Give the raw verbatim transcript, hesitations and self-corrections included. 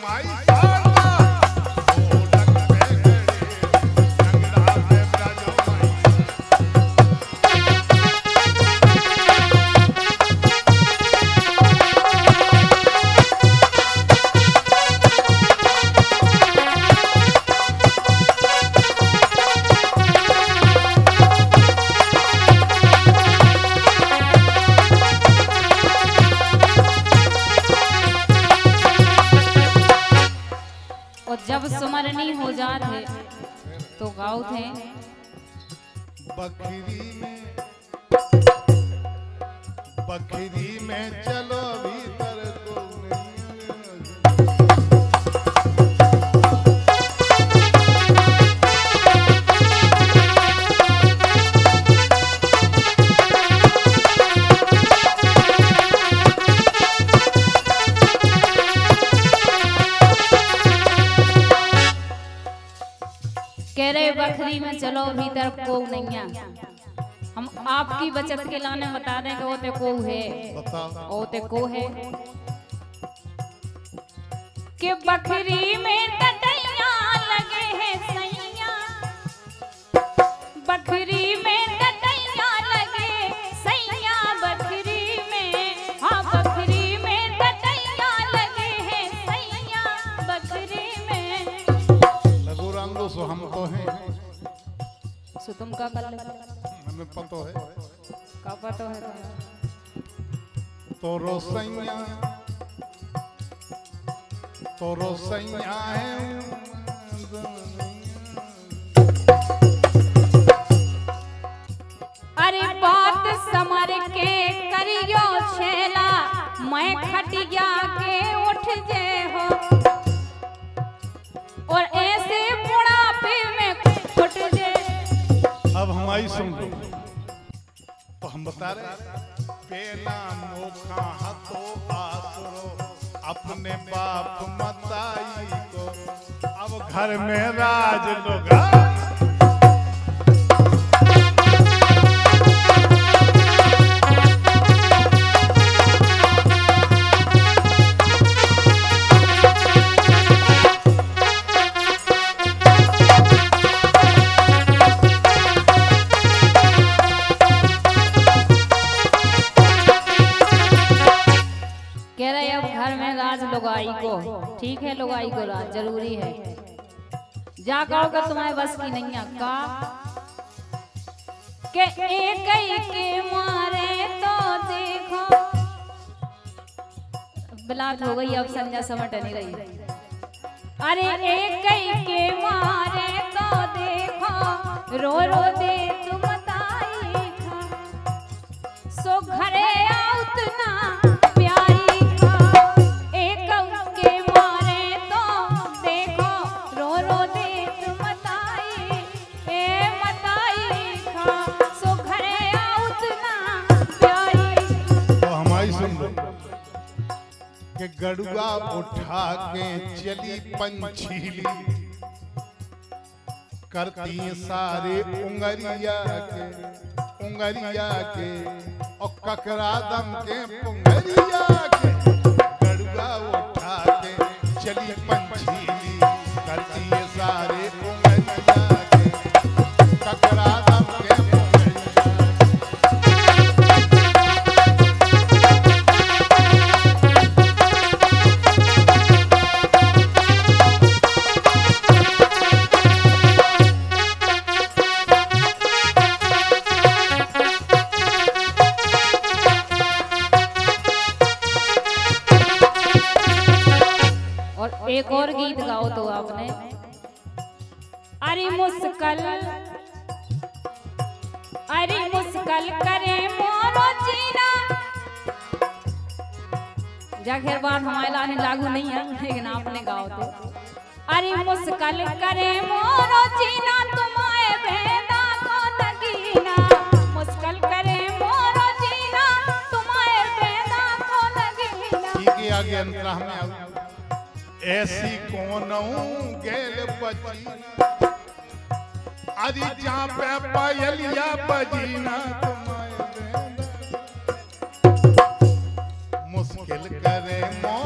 जब सुमरनी हो जाते तो गाओ थे बकरी में बकरी में चलो भीतर को कह रहे बकरी में चलो भीतर को नहीं। हम आपकी बचत के लाने बता दें कि वो ते को है, वो ते को है कि बकरी में टटैया लगे हैं सैया, बकरी में टटैया लगे सैया, बकरी में हाँ बकरी में टटैया लगे हैं सैया, बकरी में लगो रंगो सो हम तो हैं सो तुम का कर ले हमें पतो है का पतो है तो रोसैया तो रोसैया है अरे बात समर के करियो छेला मैं खटिया के उठ जे हो और ऐसे बुढ़ापे में फुट जे। अब हमारी सुन लो तो हम बता रहे पेला मोखा हतो आसरो अपने बाप मताई को अब घर में राज लोगा लुगाई को ठीक है, लुगाई को राज जरूरी है। जा कहोगे तुम्हारे बस की नहीं है का के एक ही के मारे तो देखो बिलात हो गई अब संध्या समट नहीं रही। अरे एक ही के मारे तो देखो रो रो दे तुम ताई खा सो घरे आउत ना के गड़ुआ उठा के चली पंछीली करती सारे उंगरिया के उंगरिया के और ककरा दम के पुंगरिया के गड़ुआ उठा के चली पंछीली करती सारे उंगरिया के ककरा दम के एक और गीत गाओ तो आपने। अरे मुस्कल अरे मुस्कल करे मोरो जीना जाखिर बात हमारे लाने लागू नहीं है लेकिन आपने गाओ तो। अरे मुस्कल करे मोरो जीना तुम्हारे भेदा को लगीना, मुस्कल करे मोरो जीना तुम्हारे भेदा को लगीना। ठीक है आगे अंतरा हमें ऐसी कौनों गेल बजी अरे जहाँ पे पायलिया बजीना तुम्हारे मुश्किल करे मो